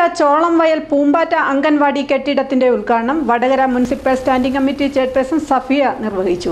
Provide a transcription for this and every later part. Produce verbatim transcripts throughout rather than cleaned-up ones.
ചോളംവയൽ പൂമ്പാറ്റ അംഗൻവാടി കെട്ടിടത്തിന്റെ ഉദ്ഘാടനം Vadakara municipal standing committee chairperson Safiya നിർവഹിച്ചു.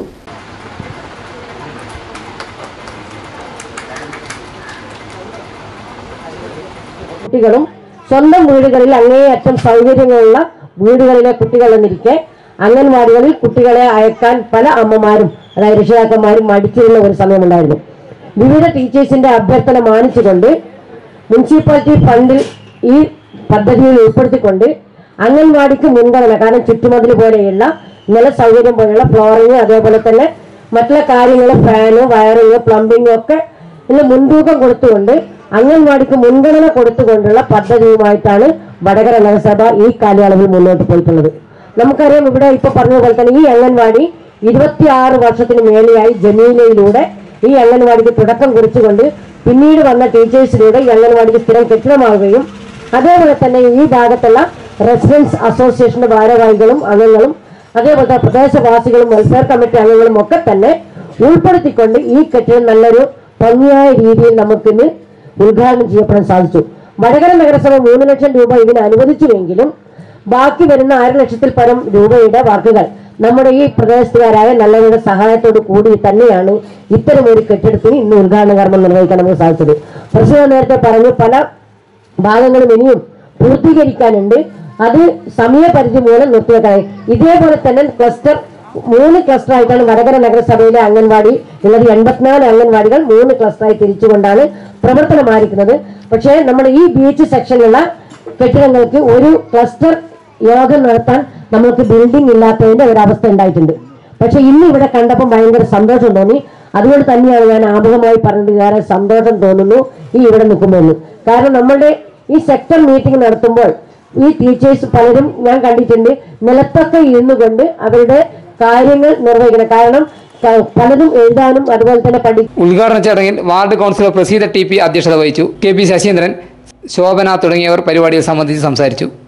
കുട്ടികളും സ്വന്തം വീടുകളിൽ അങ്ങേയറ്റം സൗകര്യങ്ങളുള്ള വീടുകളിലെ കുട്ടികളെന്നിരിക്കെ അംഗൻവാടികളിൽ കുട്ടികളെ അയക്കാൻ പല അമ്മമാരും അതായത് രക്ഷിതാക്കന്മാരും മടിച്ചിരുന്ന ഒരു സമയമുണ്ടായിരുന്നു. വിവിധ ടീച്ചേഴ്സിന്റെ അഭ്യർത്ഥന മാനിച്ചുകൊണ്ട് മുനിസിപ്പാലിറ്റി ഫണ്ടിൽ ഈ പദ്ധതിയിൽ ഉൾപ്പെടുത്തിക്കൊണ്ട് അംഗൻവാടിക്ക് മുൻഗണന, കാരണം ചുറ്റുമതിൽ പോലെയുള്ള നില സൗകര്യം പോലെയുള്ള ഫ്ലോറിങ്, അതേപോലെ തന്നെ മറ്റുള്ള കാര്യങ്ങൾ, ഫാന്, വയറിങ്, പ്ലംബിങ് ഒക്കെ ഇതിന് മുൻതൂക്കം കൊടുത്തുകൊണ്ട് അംഗൻവാടിക്ക് മുൻഗണന കൊടുത്തുകൊണ്ടുള്ള പദ്ധതിയുമായിട്ടാണ് വടകര നഗരസഭ ഈ കാലയളവിൽ മുന്നോട്ട് പോയിട്ടുള്ളത്. നമുക്കറിയാം, ഇവിടെ ഇപ്പൊ പറഞ്ഞതുപോലെ തന്നെ ഈ അംഗൻവാടി ഇരുപത്തിയാറ് വർഷത്തിന് മേലെയായി ജമീലയിലൂടെ ഈ അംഗൻവാടിക്ക് തുടക്കം കുറിച്ചുകൊണ്ട് പിന്നീട് വന്ന ടീച്ചേഴ്സിലൂടെ ഈ അംഗൻവാടിക്ക് സ്ഥിരം കെട്ടിടമാവുകയും അതേപോലെ തന്നെ ഈ ഭാഗത്തുള്ള റെസിഡൻസ് അസോസിയേഷന്റെ ഭാരവാഹികളും അംഗങ്ങളും അതേപോലെ പ്രദേശവാസികളും വെൽഫെയർ കമ്മിറ്റി അംഗങ്ങളും ഒക്കെ തന്നെ ഉൾപ്പെടുത്തിക്കൊണ്ട് ഈ കെട്ടിടം നല്ലൊരു ഭംഗിയായ രീതിയിൽ നമുക്കിന്ന് ഉദ്ഘാടനം ചെയ്യപ്പെടാൻ സാധിച്ചു. വടകര നഗരസഭ മൂന്ന് ലക്ഷം രൂപ ഇതിന് അനുവദിച്ചുവെങ്കിലും ബാക്കി വരുന്ന അര ലക്ഷത്തിൽ പരം രൂപയുടെ വർക്കുകൾ നമ്മുടെ ഈ പ്രദേശത്തുകാരായ നല്ലവരുടെ സഹായത്തോട് കൂടി തന്നെയാണ് ഇത്തരം ഒരു കെട്ടിടത്തിന് ഇന്ന് ഉദ്ഘാടന കർമ്മം നിർവഹിക്കാൻ നമുക്ക് സാധിച്ചത്. പ്രസിഡന്റ് നേരത്തെ പറഞ്ഞു, പല ഭാഗങ്ങളും ഇനിയും പൂർത്തീകരിക്കാനുണ്ട്. അത് സമയപരിധി മൂലം നിർത്തിവെക്കാനായി. ഇതേപോലെ തന്നെ ക്ലസ്റ്റർ മൂന്ന് ക്ലസ്റ്റർ ആയിട്ടാണ് വടകര നഗരസഭയിലെ അംഗൻവാടി ഉള്ളത്. എൺപത്തിനാല് അംഗൻവാടികൾ മൂന്ന് ക്ലസ്റ്ററായി തിരിച്ചുകൊണ്ടാണ് പ്രവർത്തനം ആരംഭിക്കുന്നത്. പക്ഷേ നമ്മുടെ ഈ ബീച്ച് സെക്ഷനിലുള്ള കെട്ടിടങ്ങൾക്ക് ഒരു ക്ലസ്റ്റർ യോഗം നടത്താൻ നമുക്ക് ബിൽഡിംഗ് ഇല്ലാത്തതിന്റെ ഒരവസ്ഥ ഉണ്ടായിട്ടുണ്ട്. പക്ഷെ ഇന്ന് ഇവിടെ കണ്ടപ്പോൾ ഭയങ്കര സന്തോഷം തോന്നി. അതുകൊണ്ട് തന്നെയാണ് ഞാൻ ആമുഖമായി പറഞ്ഞത്, ഏറെ സന്തോഷം തോന്നുന്നു ഈ ഇവിടെ നിൽക്കുമ്പോൾ. കാരണം നമ്മളുടെ ഈ സെക്ടർ മീറ്റിംഗ് നടത്തുമ്പോൾ ഈ ടീച്ചേഴ്സ് പലരും ഞാൻ കണ്ടിട്ടുണ്ട് നിലത്തൊക്കെ ഇരുന്നു കൊണ്ട് അവരുടെ കാര്യങ്ങൾ നിർവഹിക്കണം. കാരണം പലതും എഴുതാനും അതുപോലെ തന്നെ പഠിക്കും. ഉദ്ഘാടന ചടങ്ങിൽ ward councillor Praseetha T P അധ്യക്ഷത വഹിച്ചു. കെ പി ശശീന്ദ്രൻ, ശോഭന തുടങ്ങിയവർ പരിപാടിയിൽ സംബന്ധിച്ച് സംസാരിച്ചു.